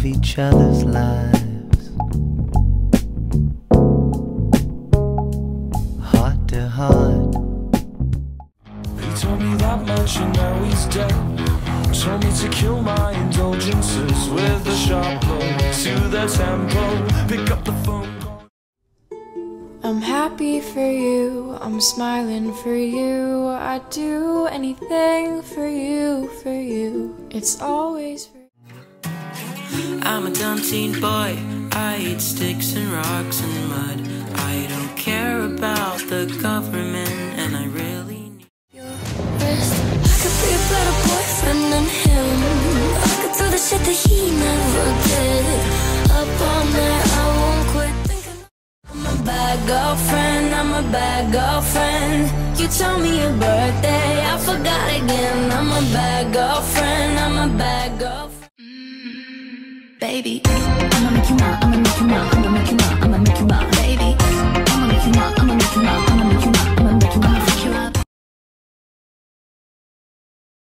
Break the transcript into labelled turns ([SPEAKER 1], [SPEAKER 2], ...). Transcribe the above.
[SPEAKER 1] each other's lives, heart to heart.
[SPEAKER 2] He told me that much and now he's dead. Told me to kill my indulgences with a sharp blow to the tempo. Pick up the phone call.
[SPEAKER 3] I'm happy for you, I'm smiling for you. I'd do anything for you, for you. It's always for you.
[SPEAKER 4] I'm a dumb teen boy, I eat sticks and rocks and mud. I don't care about the government, and I really need
[SPEAKER 3] your wrist. I could be a better boyfriend than him. I could do the shit that he never did. Up all night, I won't quit thinking. I'm a bad girlfriend, I'm a bad girlfriend. You told me your birthday, I forgot again. I'm a bad girlfriend, I'm a bad girlfriend. Baby, I'ma make you mine, I'ma make you mine.